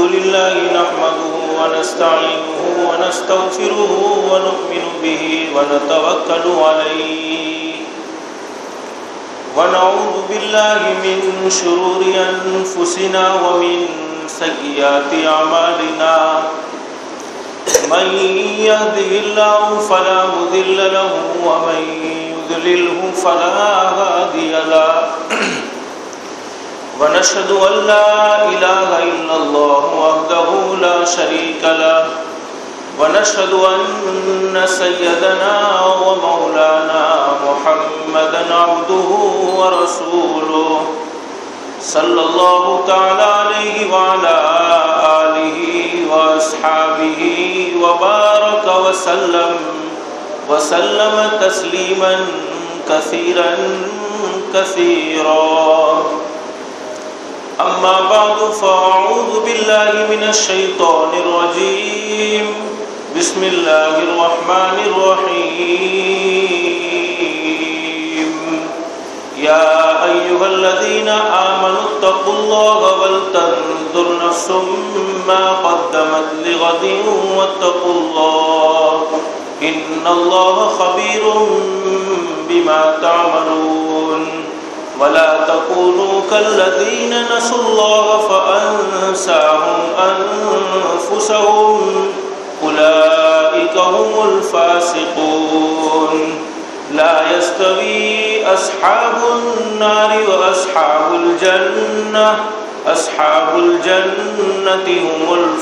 لله نحمده ونستعينه ونستغفره ونؤمن به ونتوكل عليه ونعوذ بالله من شرور أنفسنا ومن سيئات أعمالنا من يهده الله فلا مضل له ومن يضلله فلا هادي له ونشهد أن لا إله إلا الله وحده لا شريك له ونشهد أن سيدنا ومولانا محمدا عبده ورسوله صلى الله تعالى عليه وعلى آله وأصحابه وبارك وسلم تسليما كثيرا أما بعد فأعوذ بالله من الشيطان الرجيم بسم الله الرحمن الرحيم يا أيها الذين آمنوا اتقوا الله ولتنظر نفس ما قدمت لغد واتقوا الله إن الله خبير بما تعملون ولا تكونوا كالذين نسوا الله فأنساهم أنفسهم أولئك هم الفاسقون لا يستوي أصحاب النار وأصحاب الجنة أصحاب الجنة هم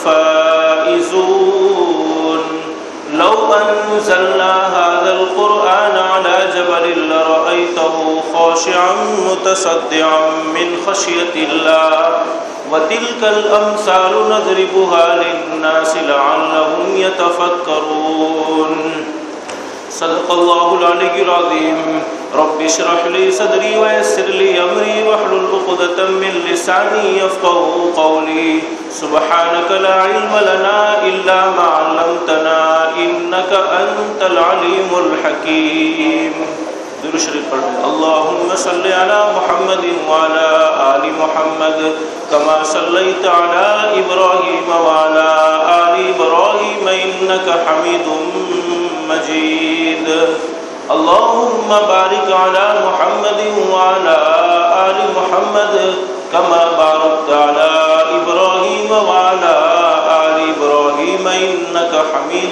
الفائزون لو أنزلنا هذا القرآن على جبل لرأيته خاشعا متصدعا من خشية الله وتلك الأمثال نضربها للناس لعلهم يتفكرون صدق الله العلي العظيم رب اشرح لي صدري ويسر لي أمري واحلل عقدة من لساني يفقهوا قولي سبحانك لا علم لنا إلا ما علمتنا إنك أنت العليم الحكيم درود شریف پڑھ لیں اللهم صل على محمد وعلى آل محمد كما صليت على إبراهيم وعلى آل إبراهيم إنك حميد مجيد اللهم بارك على محمد وعلى آل محمد كما باركت على إبراهيم وعلى آل إبراهيم إنك حميد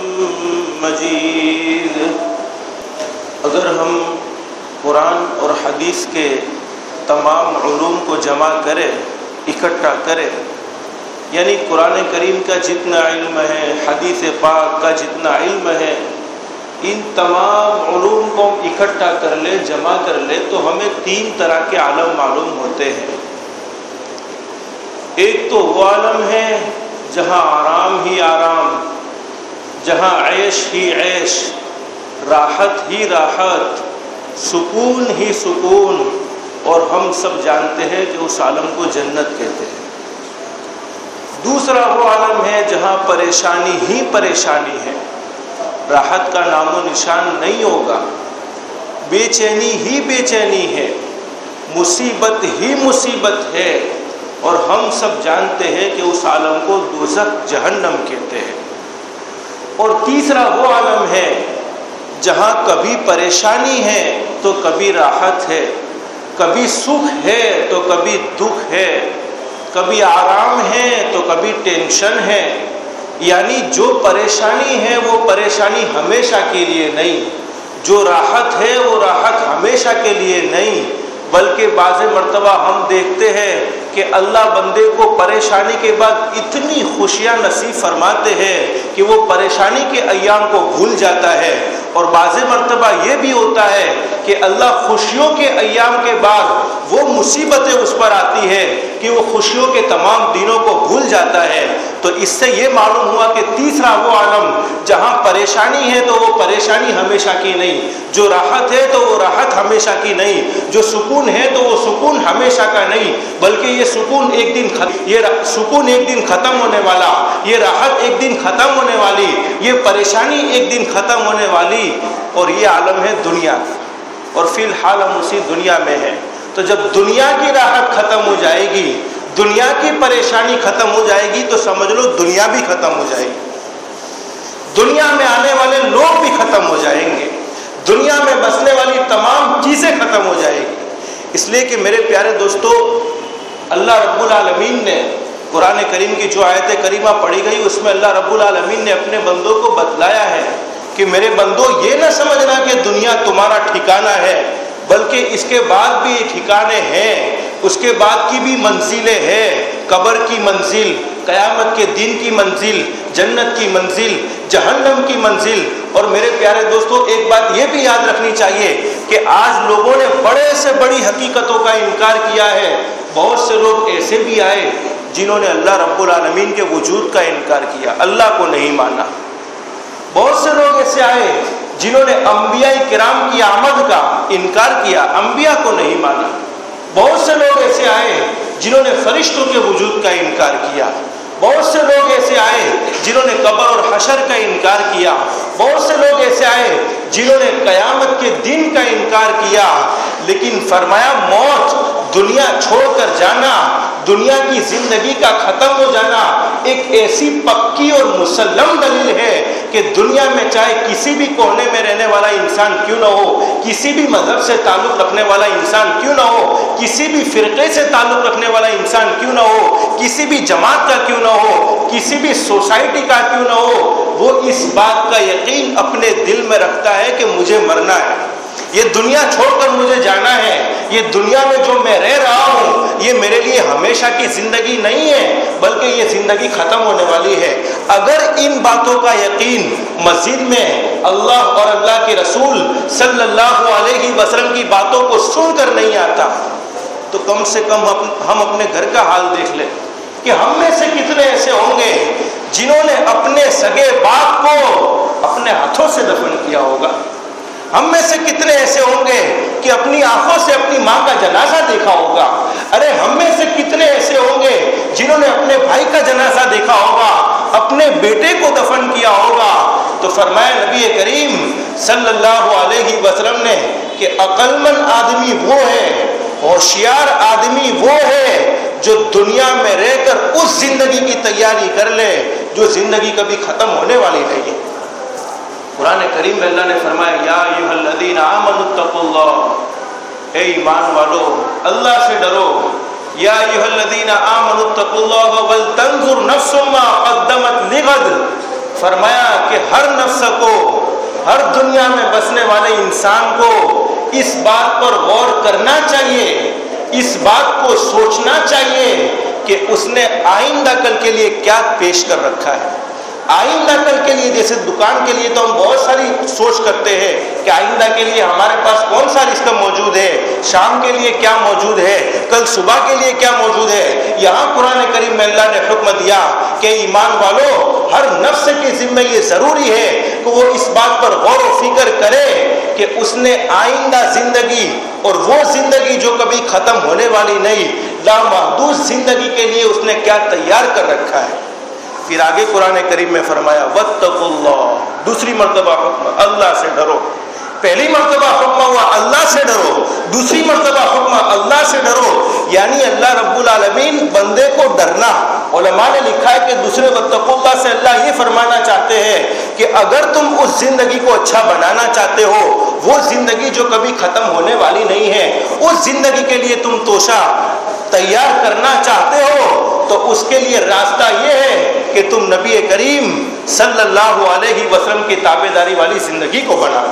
مجيد اگر ہم قرآن اور حدیث کے تمام علوم کو جمع کریں اکٹھا کریں یعنی قرآن کریم کا جتنا علم ہے حدیث پاک کا جتنا علم ہے ان تمام علوم کو اکٹھا کر لیں جمع کر لیں تو ہمیں 3 طرح کے عالم معلوم ہوتے ہیں. ایک تو وہ عالم ہے جہاں آرام ہی آرام، جہاں عیش ہی عیش، راحت ہی راحت، سکون ہی سکون، اور ہم سب جانتے ہیں کہ اس عالم کو جنت کہتے ہیں. دوسرا وہ عالم ہے جہاں پریشانی ہی پریشانی ہے، راحت کا نام و نشان نہیں ہوگا، بے چینی ہی بے چینی ہے، مصیبت ہی مصیبت ہے، اور ہم سب جانتے ہیں کہ اس عالم کو دوزخ جہنم کہتے ہیں. اور تیسرا وہ عالم ہے جہاں کبھی پریشانی ہے تو کبھی راحت ہے، کبھی سکھ ہے تو کبھی دکھ ہے، کبھی آرام ہے تو کبھی ٹینشن ہے. یعنی جو پریشانی ہے وہ پریشانی ہمیشہ کے لیے نہیں، جو راحت ہے وہ راحت ہمیشہ کے لیے نہیں، بلکہ بعض مرتبہ ہم دیکھتے ہیں کہ اللہ بندے کو پریشانی کے بعد اتنی خوشیاں نصیب فرماتے ہیں کہ وہ پریشانی کے ایام کو بھول جاتا ہے. اور بعض مرتبہ یہ بھی ہوتا ہے کہ اللہ خوشیوں کے ایام کے بعد وہ مصیبتیں اس پر آتی ہے کہ وہ خوشیوں کے تمام دنوں کو بھول جاتا ہے. تو اس سے یہ معلوم ہوا کہ تیسرا وہ عالم جہاں پریشانی ہے تو وہ پریشانی ہمیشہ کی نہیں، جو راحت ہے تو وہ راحت ہمیشہ کی نہیں، جو سکون ہے تو وہ سکون ہمیشہ کا نہیں، بلکہ یہ سکون ایک دن ختم ہونے والا، یہ راحت ایک دن ختم ہونے والی، یہ پریشانی ایک دن ختم ہونے والی. اور یہ عالم ہے دنیا، اور فی الحال ہم اسی دنیا میں ہیں. تو جب دنیا کی راحت ختم ہو جائے گی، دنیا کی پریشانی ختم ہو جائے گی تو سمجھ لو دنیا بھی ختم ہو جائے گی، دنیا میں آنے والے لوگ بھی ختم ہو جائیں گے، دنیا میں بسنے والی تمام چیزیں ختم ہو جائے گی۔ اس لیے کہ میرے پیارے دوستو، اللہ رب العالمین نے قرآن کریم کی جو آیت کریمہ پڑھی گئی اس میں اللہ رب العالمین نے اپنے بندوں کو بتلایا ہے کہ میرے بندو یہ نہ سمجھنا کہ دنیا تمہارا ٹھکانہ ہے، بلکہ اس کے بعد بھی ٹھکانے ہیں، اس کے بعد کی بھی منزلیں ہیں، قبر کی منزل، قیامت کے دن کی منزل، جنت کی منزل، جہنم کی منزل۔ اور میرے پیارے دوستو، ایک بات یہ بھی یاد رکھنی چاہیے کہ آج لوگوں نے بڑے سے بڑی حقیقتوں کا انکار کیا ہے۔ بہت سے لوگ ایسے بھی آئے جنہوں نے اللہ رب العالمین کے وجود کا انکار کیا، اللہ کو نہیں مانا۔ بہت سے لوگ ایسے آئے جنہوں نے انبیاء کرام کی آمد کا انکار کیا، انبیاء کو نہیں مانا۔ بہت سے لوگ ایسے آئے جنہوں نے فرشتوں کے وجود کا انکار کیا۔ بہت سے لوگ ایسے آئے جنہوں نے قبر اور حشر کا انکار کیا۔ بہت سے لوگ ایسے آئے جنہوں نے قیامت کے دن کا انکار کیا۔ لیکن فرمایا موت، دنیا چھوڑ کر جانا، دنیا کی زندگی کا ختم ہو جانا ایک ایسی پکی اور مسلم دلیل ہے کہ دنیا میں چاہے کسی بھی کونے میں رہنے والا انسان کیوں نہ ہو، کسی بھی مذہب سے تعلق رکھنے والا انسان کیوں نہ ہو، کسی بھی فرقے سے تعلق رکھنے والا انسان کیوں نہ ہو، کسی بھی جماعت کا کیوں نہ ہو، کسی بھی سوسائٹی کا کیوں نہ ہو، وہ اس بات کا یقین اپنے دل میں رکھتا ہے کہ مجھے مرنا ہے، یہ دنیا چھوڑ کر مجھے جانا ہے، یہ دنیا میں جو میں رہ رہا ہوں یہ میرے لیے ہمیشہ کی زندگی نہیں ہے بلکہ یہ زندگی ختم ہونے والی ہے۔ اگر ان باتوں کا یقین مسجد میں اللہ اور اللہ کے رسول صلی اللہ علیہ وسلم کی باتوں کو سن کر نہیں آتا تو کم سے کم ہم اپنے گھر کا حال دیکھ لیں کہ ہم میں سے کتنے ایسے ہوں گے جنہوں نے اپنے سگے باپ کو اپنے ہاتھوں سے دفن کیا ہوگا۔ ہم میں سے کتنے ایسے ہوں گے کہ اپنی آنکھوں سے اپنی ماں کا جنازہ دیکھا ہوگا۔ ارے ہم میں سے کتنے ایسے ہوں گے جنہوں نے اپنے بھائی کا جنازہ دیکھا ہوگا، اپنے بیٹے کو دفن کیا ہوگا۔ تو فرمایا نبی کریم صلی اللہ علیہ وسلم نے کہ عقل مند آدمی وہ ہے، ہوشیار آدمی وہ ہے جو دنیا میں رہ کر اس زندگی کی تیاری کر لے جو زندگی کبھی ختم ہونے والی نہیں ہے۔ قرآن کریم میں اللہ نے فرمایا یا ایھا الذین آمنوا اتقوا اللہ، اے ایمان والو اللہ سے ڈرو۔ یا ایھا الذین آمنوا اتقوا اللہ ولتنظر نفس ما قدمت لغد، فرمایا کہ ہر نفس کو، ہر دنیا میں بسنے والے انسان کو اس بات پر غور کرنا چاہیے، اس بات کو سوچنا چاہیے کہ اس نے آئندہ کل کے لیے کیا پیش کر رکھا ہے۔ آئندہ کل کے لیے جیسے دکان کے لیے تو ہم بہت ساری سوچ کرتے ہیں کہ آئندہ کے لیے ہمارے پاس کون سا رزق موجود ہے، شام کے لیے کیا موجود ہے، کل صبح کے لیے کیا موجود ہے۔ یہاں قرآن کریم میں اللہ نے حکم دیا کہ ایمان والو ہر نفس کے ذمہ یہ ضروری ہے کہ وہ اس بات پر غور و فکر کرے کہ اس نے آئندہ زندگی اور وہ زندگی جو کبھی ختم ہونے والی نہیں، لامحدود زندگی کے لیے اس نے کیا تیار کر رکھا ہے۔ پھر آگے قرآن کریم میں فرمایا واتقوا اللہ، دوسری مرتبہ حکم اللہ سے ڈرو۔ پہلی مرتبہ حکم ہوا اللہ سے ڈرو، دوسری مرتبہ حکم اللہ سے ڈرو، یعنی اللہ رب العالمین بندے کو ڈرنا۔ علماء نے لکھا ہے کہ دوسرے واتقوا اللہ سے اللہ یہ فرمانا چاہتے ہیں کہ اگر تم اس زندگی کو اچھا بنانا چاہتے ہو، وہ زندگی جو کبھی ختم ہونے والی نہیں ہے، اس زندگی کے لیے تم توشہ تیار کرنا چاہتے ہو تو اس کے لیے راستہ یہ ہے کہ تم نبی کریم صلی اللہ علیہ وسلم کی تابعداری والی زندگی کو بناؤ۔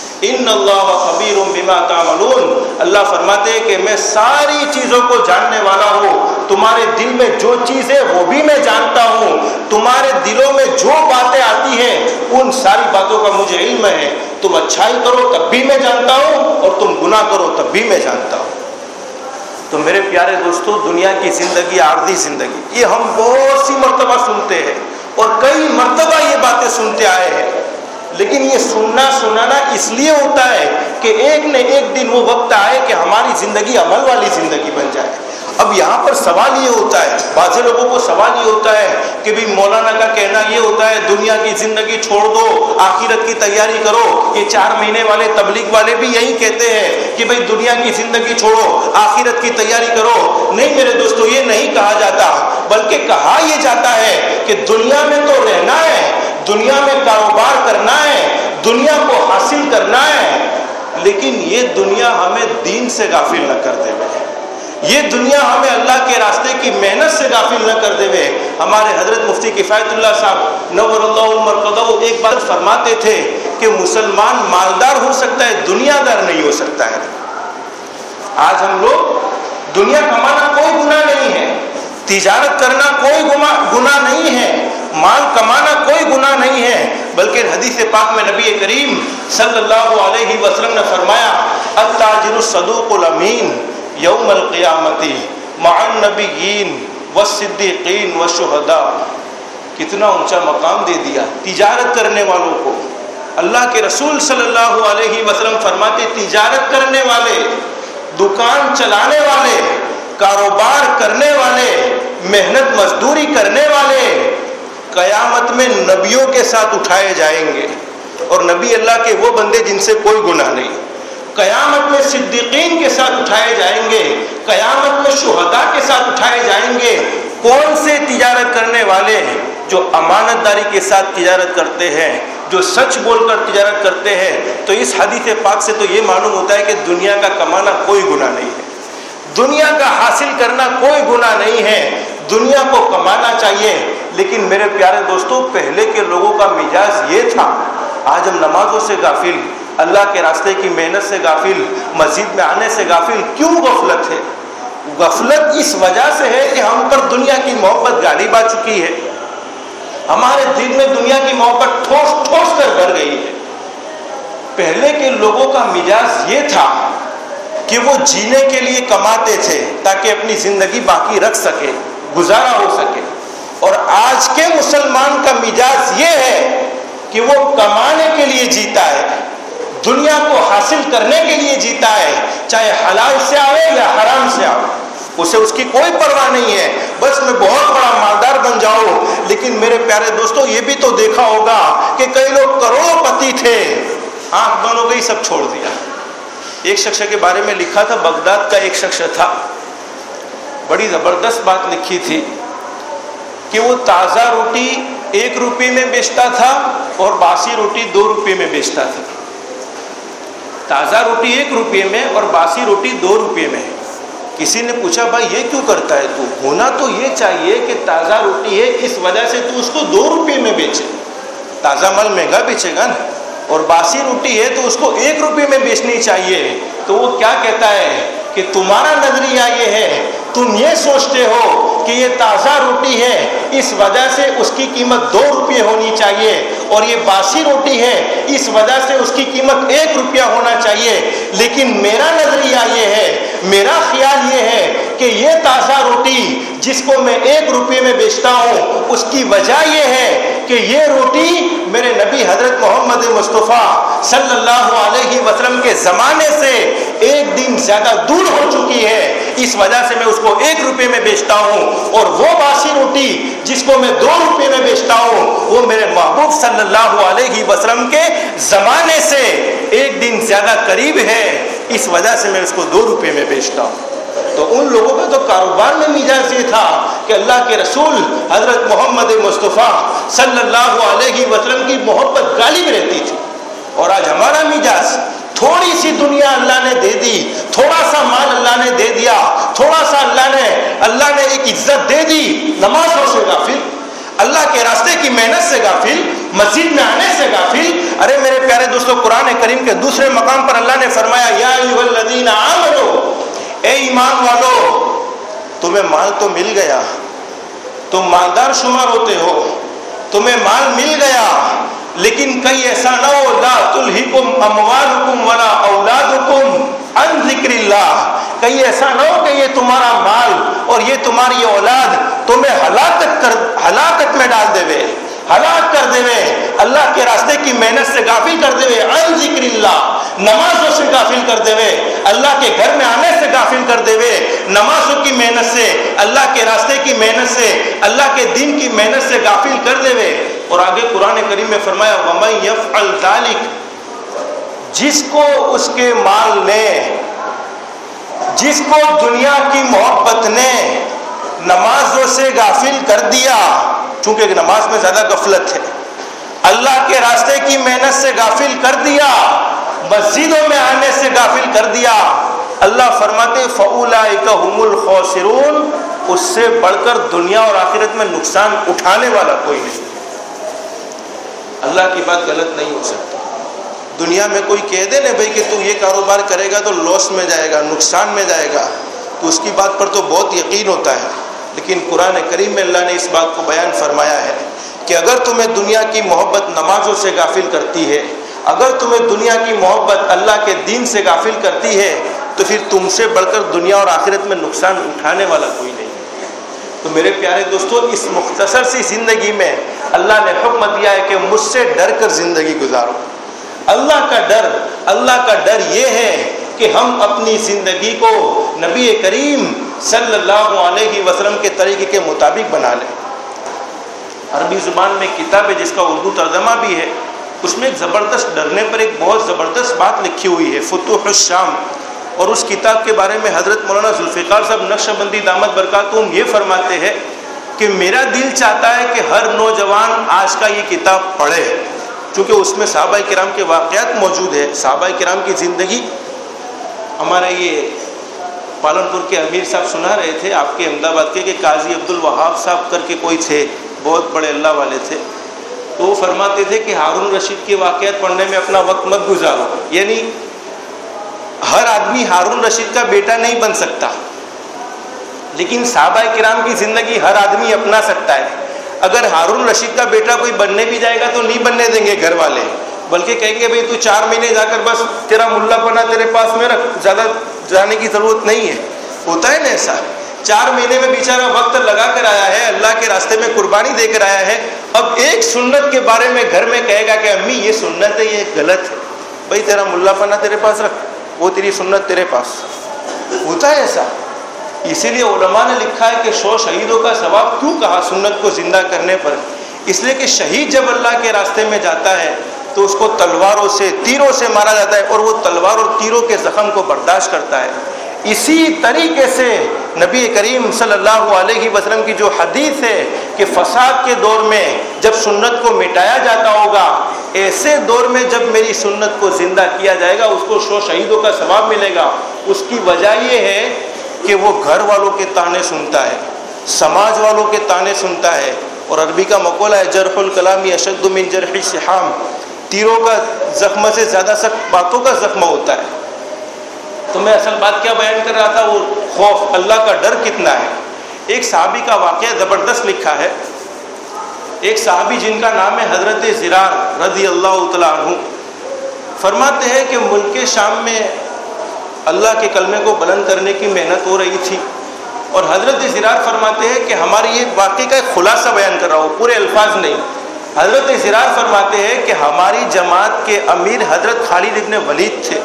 ان اللہ خبیر بما تعملون، اللہ فرماتے ہیں کہ میں ساری چیزوں کو جاننے والا ہوں، تمہارے دل میں جو چیز ہے وہ بھی میں جانتا ہوں، تمہارے دلوں میں جو باتیں آتی ہیں ان ساری باتوں کا مجھے علم ہے، تم اچھائی کرو تب بھی میں جانتا ہوں اور تم گناہ کرو تب بھی میں جانتا ہوں۔ تو میرے پیارے دوستو، دنیا کی زندگی عارضی زندگی، یہ ہم بہت سی مرتبہ سنتے ہیں اور کئی مرتبہ یہ باتیں سنتے آئے ہیں، لیکن یہ سننا اس لیے ہوتا ہے کہ ایک نہ ایک دن وہ وقت آئے کہ ہماری زندگی عمل والی زندگی بن جائے۔ اب یہاں پر سوال یہ ہوتا ہے، بعض لوگوں کو سوال یہ ہوتا ہے کہ بھی مولانا کا کہنا یہ ہوتا ہے دنیا کی زندگی چھوڑ دو، آخرت کی تیاری کرو۔ یہ 4 مہینے والے تبلیغ والے بھی یہی کہتے ہیں کہ بھئی دنیا کی زندگی چھوڑو، آخرت کی تیاری کرو۔ نہیں میرے دوستو، یہ نہیں کہا جاتا، بلکہ کہا یہ جاتا ہے کہ دنیا میں تو رہنا ہے، دنیا میں کاروبار کرنا ہے، دنیا کو حاصل کرنا ہے، لیکن یہ دنیا ہمیں دین سے غافل نہ کر دے۔ یہ دنیا ہمیں اللہ کے راستے کی محنت سے غافل نہ کر دے۔ ہمارے حضرت مفتی کفایت اللہ صاحب نور اللہ مرقدہ ایک بات فرماتے تھے کہ مسلمان مالدار ہو سکتا ہے، دنیا دار نہیں ہو سکتا ہے۔ آج ہم لوگ دنیا کمانا کوئی گناہ نہیں ہے، تجارت کرنا کوئی گناہ نہیں ہے، مال کمانا کوئی گناہ نہیں ہے، بلکہ حدیث پاک میں نبی کریم صلی اللہ علیہ وسلم نے فرمایا التاجر الصدوق الامین یوم القیامتی مع النبیین والصدیقین والشہداء۔ کتنا اونچا مقام دے دیا تجارت کرنے والوں کو۔ اللہ کے رسول صلی اللہ علیہ وسلم فرماتے تجارت کرنے والے، دکان چلانے والے، کاروبار کرنے والے، محنت مزدوری کرنے والے قیامت میں نبیوں کے ساتھ اٹھائے جائیں گے، اور نبی اللہ کے وہ بندے جن سے کوئی گناہ نہیں۔ قیامت میں صدیقین کے ساتھ اٹھائے جائیں گے، قیامت میں شہداء کے ساتھ اٹھائے جائیں گے۔ کون سے تجارت کرنے والے؟ جو امانت داری کے ساتھ تجارت کرتے ہیں، جو سچ بول کر تجارت کرتے ہیں۔ تو اس حدیث پاک سے تو یہ معلوم ہوتا ہے کہ دنیا کا کمانا کوئی گناہ نہیں ہے، دنیا کا حاصل کرنا کوئی گناہ نہیں ہے، دنیا کو کمانا چاہیے۔ لیکن میرے پیارے دوستوں، پہلے کے لوگوں کا مزاج یہ تھا۔ آج ہم نمازوں سے غافل، اللہ کے راستے کی محنت سے غافل، مسجد میں آنے سے غافل۔ کیوں غفلت ہے؟ غفلت اس وجہ سے ہے کہ ہم پر دنیا کی محبت غالب آ چکی ہے، ہمارے دل میں دنیا کی محبت ٹھوس ٹھوس کر بھر گئی ہے۔ پہلے کے لوگوں کا مزاج یہ تھا کہ وہ جینے کے لیے کماتے تھے تاکہ اپنی زندگی باقی رکھ سکے، گزارا ہو سکے۔ اور آج کے مسلمان کا مزاج یہ ہے کہ وہ کمانے کے لیے جیتا ہے، دنیا کو حاصل کرنے کے لیے جیتا ہے، چاہے حلال سے آئے یا حرام سے آئے، اسے اس کی کوئی پرواہ نہیں ہے، بس میں بہت بڑا مالدار بن جاؤں۔ لیکن میرے پیارے دوستو، یہ بھی تو دیکھا ہوگا کہ کئی لوگ کروڑ پتی تھے، آنکھ بند ہو گئی، سب چھوڑ دیا۔ ایک شخص کے بارے میں لکھا تھا، بغداد کا ایک شخص تھا، بڑی زبردست بات لکھی تھی کہ وہ تازہ روٹی 1 روپے میں بیچتا تھا اور باسی روٹی 2 روپے میں بیچتا تھا۔ تازہ روٹی 1 روپے میں اور باسی روٹی 2 روپے میں۔ کسی نے پوچھا بھائی یہ کیوں کرتا ہے تو؟ ہونا تو یہ چاہیے کہ تازہ روٹی ہے اس وجہ سے تو اس کو 2 روپے میں بیچے، تازہ مال مہنگا بیچے گا نا، اور باسی روٹی ہے تو اس کو 1 روپے میں بیچنی چاہیے۔ تو وہ کیا کہتا ہے کہ تمہارا نظریہ یہ ہے، تم یہ سوچتے ہو کہ یہ تازہ روٹی ہے اس وجہ سے اس کی قیمت 2 روپے ہونی چاہیے، اور یہ باسی روٹی ہے اس وجہ سے اس کی قیمت 1 روپیہ ہونا چاہیے۔ لیکن میرا نظریہ یہ ہے، میرا خیال یہ ہے کہ یہ تازہ روٹی جس کو میں 1 روپے میں بیچتا ہوں، اس کی وجہ یہ ہے کہ یہ روٹی میرے نبی حضرت محمد مصطفیٰ صلی اللہ علیہ وسلم کے زمانے سے 1 دن زیادہ دور ہو چکی ہے، اس وجہ سے میں اس کو 1 روپے میں بیچتا ہوں، اور وہ باسی روٹی جس کو میں 2 روپے میں بیچتا ہوں وہ میرے محبوب صلی اللہ علیہ وسلم کے زمانے سے 1 دن زیادہ قریب ہے، اس وجہ سے میں اس کو 2 روپے میں بیچتا ہوں۔ تو ان لوگوں کا تو کاروبار میں مزاج یہ تھا کہ اللہ کے رسول حضرت محمد مصطفیٰ صلی اللہ علیہ وسلم کی محبت غالب رہتی تھی۔ اور آج ہمارا مزاج، تھوڑی سی دنیا اللہ نے دے دی، تھوڑا سا مال اللہ نے دے دیا، تھوڑا سا اللہ نے ایک عزت دے دی، نمازوں سے غافل، اللہ کے راستے کی محنت سے غافل، مسجد میں آنے سے غافل۔ ارے میرے پیارے دوستو، قرآن کریم کے دوسرے مقام پر اللہ نے فرمایا یا ایھا الذین آمنوا، اے ایمان والو، تمہیں مال تو مل گیا، تم مالدار شمار ہوتے ہو، تمہیں مال مل گیا، لیکن کہیں ایسا نہ ہو لا تلہکم اموالکم ولا اولادکم عن ذکر اللہ، کہیں ایسا نہ ہو کہ یہ تمہارا مال اور یہ تمہاری اولاد تمہیں ہلاکت میں ڈال دے ہلاک کر دے، اللہ کے راستے کی محنت سے غافل کر دے، عن ذکر اللہ، نمازوں سے غافل کر دے وے، اللہ کے گھر میں آنے سے غافل کر دے وے، نمازوں کی محنت سے، اللہ کے راستے کی محنت سے، اللہ کے دین کی محنت سے غافل کر دے وے۔ اور آگے قرآن کریم میں فرمایا وَمَن يَفْعَلْ ذَلِكَ، جس کو اس کے مال نے، جس کو دنیا کی محبت نے نمازوں سے غافل کر دیا، چونکہ نماز میں زیادہ غفلت ہے، اللہ کے راستے کی محنت سے غافل کر دیا، مسجدوں میں آنے سے غافل کر دیا، اللہ فرماتے فَأُولَئِكَ هُمُ الْخَاسِرُونَ، اس سے بڑھ کر دنیا اور آخرت میں نقصان اٹھانے والا کوئی نہیں۔ اللہ کی بات غلط نہیں ہو سکتی۔ دنیا میں کوئی کہہ دے نا بھائی کہ تو یہ کاروبار کرے گا تو لاس میں جائے گا، نقصان میں جائے گا، تو اس کی بات پر تو بہت یقین ہوتا ہے، لیکن قرآن کریم میں اللہ نے اس بات کو بیان فرمایا ہے کہ اگر تمہیں دنیا کی محبت نمازوں سے غافل کرتی ہے، اگر تمہیں دنیا کی محبت اللہ کے دین سے غافل کرتی ہے، تو پھر تم سے بڑھ کر دنیا اور آخرت میں نقصان اٹھانے والا کوئی نہیں۔ تو میرے پیارے دوستو، اس مختصر سی زندگی میں اللہ نے حکم دیا ہے کہ مجھ سے ڈر کر زندگی گزارو۔ اللہ کا ڈر یہ ہے کہ ہم اپنی زندگی کو نبی کریم صلی اللہ علیہ وسلم کے طریقے کے مطابق بنا لیں۔ عربی زبان میں کتاب ہے جس کا اردو ترجمہ بھی ہے، اس میں ایک زبردست ڈرنے پر ایک بہت زبردست بات لکھی ہوئی ہے، فتوح الشام۔ اور اس کتاب کے بارے میں حضرت مولانا ذوالفقار صاحب نقشبندی دامت برکاتہم یہ فرماتے ہیں کہ میرا دل چاہتا ہے کہ ہر نوجوان آج کا یہ کتاب پڑھے، چونکہ اس میں صحابہ کرام کے واقعات موجود ہیں، صحابہ کرام کی زندگی۔ ہمارے یہ پالنپور کے امیر صاحب سنا رہے تھے آپ کے احمد آباد کے کہ قاضی عبدالوہاب صاحب کر کے کوئی تھے، بہت بڑے اللہ والے تھے، تو وہ فرماتے تھے کہ ہارون رشید کے واقعات پڑھنے میں اپنا وقت مت گزارو، یعنی ہر آدمی ہارون رشید کا بیٹا نہیں بن سکتا، لیکن صحابہ کرام کی زندگی ہر آدمی اپنا سکتا ہے۔ اگر ہارون رشید کا بیٹا کوئی بننے بھی جائے گا تو نہیں بننے دیں گے گھر والے، بلکہ کہیں گے بھئی تو 4 مہینے جا کر بس تیرا ملا پنا تیرے پاس میں رکھ، زیادہ جانے کی ضرورت نہیں ہے۔ ہوتا ہے نا ایسا، 4 مہینے میں بیچارہ وقت لگا کر آیا ہے، اللہ کے راستے میں قربانی دے کر آیا ہے، اب ایک سنت کے بارے میں گھر میں کہے گا کہ امی یہ سنت ہے، یہ غلط ہے، بھئی تیرا ملا پنا تیرے پاس رکھ، وہ تیری سنت تیرے پاس۔ ہوتا ہے ایسا، اسی لیے علماء نے لکھا ہے کہ 100 شہیدوں کا ثواب کیوں کہا سنت کو زندہ کرنے پر، اس لیے کہ شہید جب اللہ کے راستے میں جاتا ہے تو اس کو تلواروں سے تیروں سے مارا جاتا ہے اور وہ تلوار اور تیروں کے زخم کو برداشت کرتا ہے۔ اسی طریقے سے نبی کریم صلی اللہ علیہ وسلم کی جو حدیث ہے کہ فساد کے دور میں جب سنت کو مٹایا جاتا ہوگا، ایسے دور میں جب میری سنت کو زندہ کیا جائے گا اس کو 100 شہیدوں کا ثواب ملے گا۔ اس کی وجہ یہ ہے کہ وہ گھر والوں کے تانے سنتا ہے، سماج والوں کے تانے سنتا ہے، اور عربی کا مقولہ ہے جرح الکلام اشد من جرح السحام، تیروں کا زخم سے زیادہ سخت باتوں کا زخم ہوتا ہے۔ تو میں اصل بات کیا بیان کر رہا تھا، وہ خوف، اللہ کا ڈر کتنا ہے۔ ایک صحابی کا واقعہ زبردست لکھا ہے، ایک صحابی جن کا نام ہے حضرت زرار رضی اللہ تعالیٰ عنہ، فرماتے ہیں کہ ملک شام میں اللہ کے کلمے کو بلند کرنے کی محنت ہو رہی تھی، اور حضرت زرار فرماتے ہیں کہ ہماری یہ واقعے کا ایک خلاصہ بیان کر رہا ہوں، پورے الفاظ نہیں۔ حضرت زرار فرماتے ہیں کہ ہماری جماعت کے امیر حضرت خالد ابن ولید تھے۔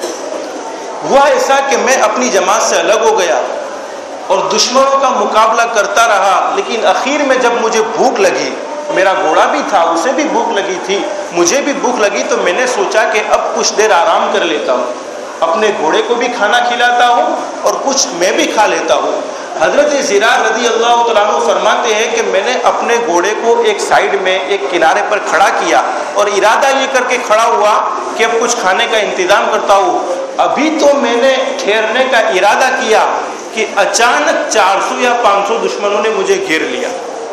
ہوا ایسا کہ میں اپنی جماعت سے الگ ہو گیا اور دشمنوں کا مقابلہ کرتا رہا، لیکن اخیر میں جب مجھے بھوک لگی، میرا گھوڑا بھی تھا اسے بھی بھوک لگی تھی، مجھے بھی بھوک لگی، تو میں نے سوچا کہ اب کچھ دیر آرام کر لیتا ہوں، اپنے گھوڑے کو بھی کھانا کھلاتا ہوں اور کچھ میں بھی کھا لیتا ہوں۔ حضرت زرار رضی اللہ تعالیٰ عنہ فرماتے ہیں کہ میں نے اپنے گھوڑے کو ایک سائیڈ میں ایک کنارے پر کھڑا کیا اور ارادہ یہ کر کے کھڑا ہوا کہ اب کچھ کھانے کا انتظام کرتا ہوں۔ ابھی تو میں نے ٹھہرنے کا ارادہ کیا کہ اچانک 400 یا 500 دشمنوں نے مجھے گھیر لیا۔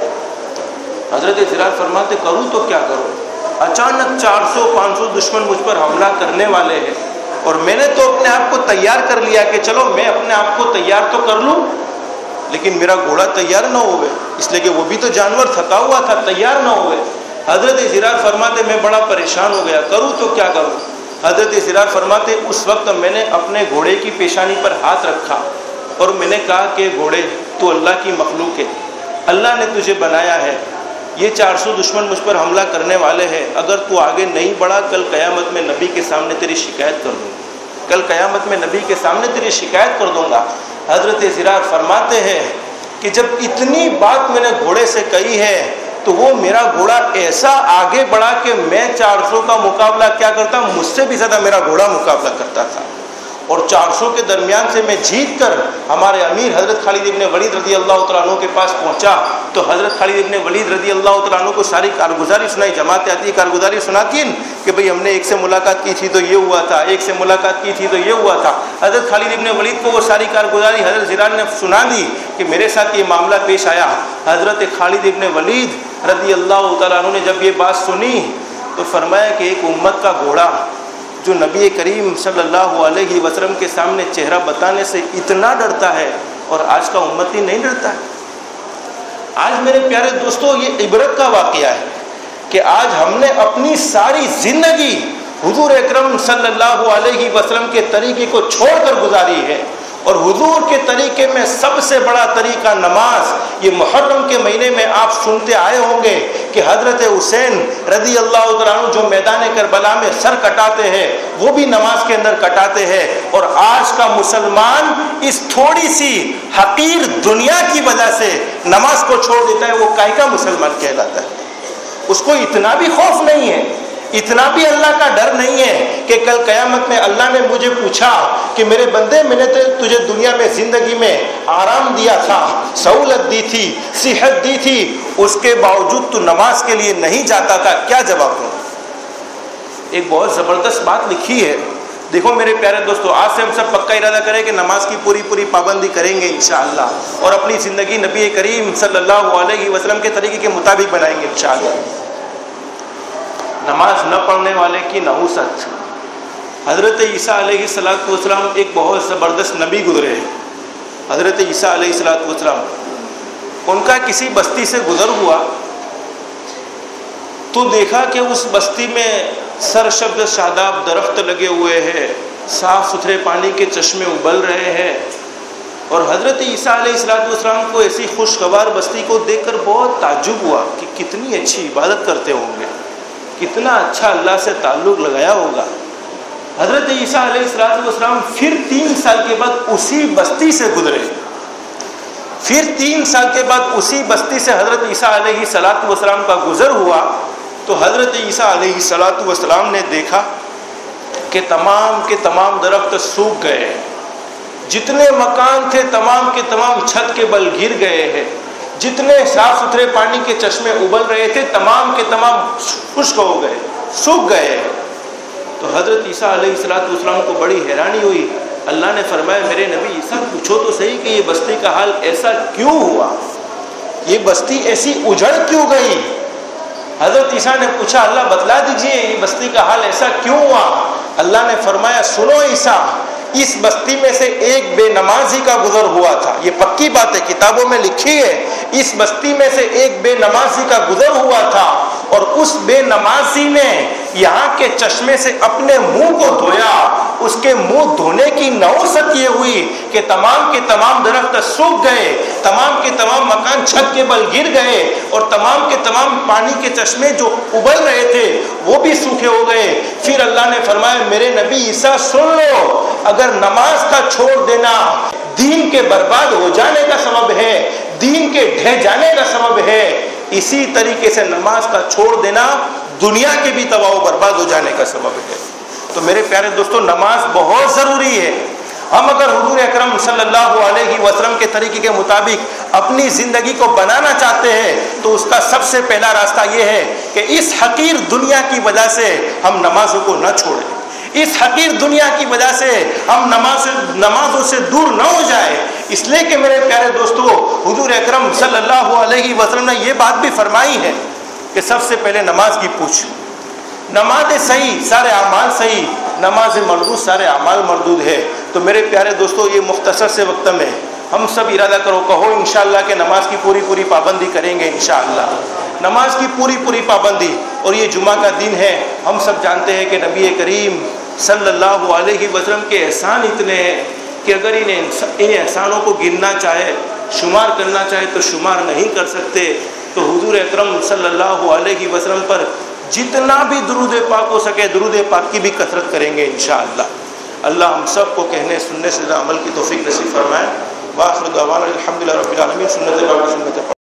حضرت زرار فرماتے کروں تو کیا کروں، اچانک 400-500 دشمن مجھ پر حملہ کرنے والے ہیں، اور میں نے تو اپنے آپ کو تیار کر لیا کہ چلو میں اپنے آپ کو تیار تو کر لوں، لیکن میرا گھوڑا تیار نہ ہوئے، اس لیے کہ وہ بھی تو جانور تھکا ہوا تھا، تیار نہ ہوئے۔ حضرت زرار فرماتے میں بڑا پریشان ہو گیا، کروں تو کیا کروں۔ حضرت زرار فرماتے اس وقت میں نے اپنے گھوڑے کی پیشانی پر ہاتھ رکھا اور میں نے کہا کہ گھوڑے تو اللہ کی مخلوق ہے، اللہ نے تجھے بنایا ہے، یہ 400 دشمن مجھ پر حملہ کرنے والے ہیں، اگر تو آگے نہیں بڑھا کل قیامت میں نبی کے سامنے تیری شکایت کر دوں گا، کل قیامت میں نبی کے سامنے تیری شکایت کر دوں گا۔ حضرت زرار فرماتے ہیں کہ جب اتنی بات میں نے گھوڑے سے کہی ہے تو وہ میرا گھوڑا ایسا آگے بڑھا کہ میں 400 کا مقابلہ کیا کرتا، مجھ سے بھی زیادہ میرا گھوڑا مقابلہ کرتا تھا، اور 400 کے درمیان سے میں جیت کر ہمارے امیر حضرت خالد ابن ولید رضی اللہ تعالیٰ عنہ کے پاس پہنچا تو حضرت خالد ابن ولید رضی اللہ تعالیٰ عنہ کو ساری کارگزاری سنائی۔ جماعت آتی ہے کارگزاری سناتی ہیں کہ بھئی ہم نے ایک سے ملاقات کی تھی تو یہ ہوا تھا، ایک سے ملاقات کی تھی تو یہ ہوا تھا۔ حضرت خالد ابن ولید کو وہ ساری کارگزاری حضرت زرار نے سنا دی کہ میرے ساتھ یہ معاملہ پیش آیا۔ حضرت خالد ابن ولید رضی اللہ تعالیٰ عنہ نے جب یہ بات سنی تو فرمایا کہ ایک امت کا گھوڑا جو نبی کریم صلی اللہ علیہ وسلم کے سامنے چہرہ بتانے سے اتنا ڈرتا ہے اور آج کا امتی نہیں ڈرتا ہے۔ آج میرے پیارے دوستو یہ عبرت کا واقعہ ہے کہ آج ہم نے اپنی ساری زندگی حضور اکرم صلی اللہ علیہ وسلم کے طریقے کو چھوڑ کر گزاری ہے، اور حضور کے طریقے میں سب سے بڑا طریقہ نماز۔ یہ محرم کے مہینے میں آپ سنتے آئے ہوں گے کہ حضرت حسین رضی اللہ تعالیٰ عنہ جو میدان کربلا میں سر کٹاتے ہیں وہ بھی نماز کے اندر کٹاتے ہیں، اور آج کا مسلمان اس تھوڑی سی حقیر دنیا کی وجہ سے نماز کو چھوڑ دیتا ہے، وہ کائے کا مسلمان کہلاتا ہے؟ اس کو اتنا بھی خوف نہیں ہے، اتنا بھی اللہ کا ڈر نہیں ہے کہ کل قیامت میں اللہ نے مجھے پوچھا کہ میرے بندے میں نے تجھے دنیا میں زندگی میں آرام دیا تھا، سہولت دی تھی، صحت دی تھی، اس کے باوجود تو نماز کے لیے نہیں جاتا تھا، کیا جواب دوں؟ ایک بہت زبردست بات لکھی ہے، دیکھو میرے پیارے دوستو، آج سے ہم سب پکا ارادہ کریں کہ نماز کی پوری پابندی کریں گے انشاءاللہ، اور اپنی زندگی نبی کریم صلی اللہ علیہ وسلم کے طریقے کے مطابق بنائیں گے انشاءاللہ۔ نماز نہ پڑھنے والے کی نحوست۔ حضرت عیسیٰ علیہ السلام ایک بہت زبردست نبی گزرے ہیں، حضرت عیسیٰ علیہ السلام، ان کا کسی بستی سے گزر ہوا تو دیکھا کہ اس بستی میں سرشبد شاداب درخت لگے ہوئے ہیں، صاف ستھرے پانی کے چشمے ابل رہے ہیں، اور حضرت عیسیٰ علیہ السلام کو ایسی خوشگوار بستی کو دیکھ کر بہت تعجب ہوا کہ کتنی اچھی عبادت کرتے ہوں گے، کتنا اچھا اللہ سے تعلق لگایا ہوگا۔ حضرت عیسیٰ علیہ السلام پھر 3 سال کے بعد اسی بستی سے گزرے، پھر 3 سال کے بعد اسی بستی سے حضرت عیسیٰ علیہ السلام کا گزر ہوا تو حضرت عیسیٰ علیہ السلام نے دیکھا کہ تمام کے تمام درخت سوکھ گئے ہیں، جتنے مکان تھے تمام کے تمام چھت کے بل گر گئے ہیں، جتنے صاف ستھرے پانی کے چشمے ابل رہے تھے تمام کے تمام خشک ہو گئے، سوکھ گئے۔ تو حضرت عیسیٰ علیہ السلام کو بڑی حیرانی ہوئی۔ اللہ نے فرمایا میرے نبی عیسیٰ پوچھو تو صحیح کہ یہ بستی کا حال ایسا کیوں ہوا، یہ بستی ایسی اجڑ کیوں گئی؟ حضرت عیسیٰ نے پوچھا اللہ بتلا دیجئے یہ بستی کا حال ایسا کیوں ہوا؟ اللہ نے فرمایا سنو عیسیٰ، اس بستی میں سے ایک بے نمازی کا گزر ہوا تھا، یہ پکی بات ہے، کتابوں میں لکھی ہے، اس بستی میں سے ایک بے نمازی کا گزر ہوا تھا، اور اس بے نمازی نے یہاں کے چشمے سے اپنے منہ کو دھویا، اس کے منہ دھونے کی نوست یہ ہوئی کہ تمام کے تمام درخت سوکھ گئے، تمام کے تمام مکان چھت کے بل گر گئے، اور تمام کے تمام پانی کے چشمے جو ابل رہے تھے وہ بھی سوکھے ہو گئے۔ پھر اللہ نے فرمایا میرے نبی عیسیٰ سن لو، اگر نماز کا چھوڑ دینا دین کے برباد ہو جانے کا سبب ہے، دین کے ڈھہ جانے کا سبب ہے، اسی طریقے سے نماز کا چھوڑ دینا دنیا کے بھی تباہ و برباد ہو جانے کا سبب ہے۔ تو میرے پیارے دوستو نماز بہت ضروری ہے۔ ہم اگر حضور اکرم صلی اللہ علیہ وسلم کے طریقے کے مطابق اپنی زندگی کو بنانا چاہتے ہیں تو اس کا سب سے پہلا راستہ یہ ہے کہ اس حقیر دنیا کی وجہ سے ہم نمازوں کو نہ چھوڑیں، اس حقیر دنیا کی وجہ سے ہم نمازوں سے دور نہ ہو جائیں، اس لیے کہ میرے پیارے دوستو حضور اکرم صلی اللہ علیہ وسلم نے یہ بات بھی فرمائی ہے کہ سب سے پہلے نماز کی پوچھ، نماز صحیح سارے اعمال صحیح، نماز مردود سارے اعمال مردود ہے۔ تو میرے پیارے دوستو یہ مختصر سے وقت میں ہم سب ارادہ کرو کہو انشاءاللہ کہ نماز کی پوری پابندی کریں گے انشاءاللہ، نماز کی پوری پابندی۔ اور یہ جمعہ کا دن ہے، ہم سب جانتے ہیں کہ نبی کریم صلی اللہ علیہ وسلم کے احسان اتنے ہیں کہ اگر ان احسانوں کو گننا چاہے، شمار کرنا چاہے تو شمار نہیں کر سکتے۔ تو حضور اکرم صلی اللہ علیہ وسلم پر جتنا بھی درود پاک ہو سکے درود پاک کی بھی کثرت کریں گے انشاءاللہ۔ اللہ ہم سب کو کہنے سننے سے عمل کی توفیق نصیب فرمائے۔ وآخر دعوانا الحمدللہ رب العالمین۔ سنت باقی سنت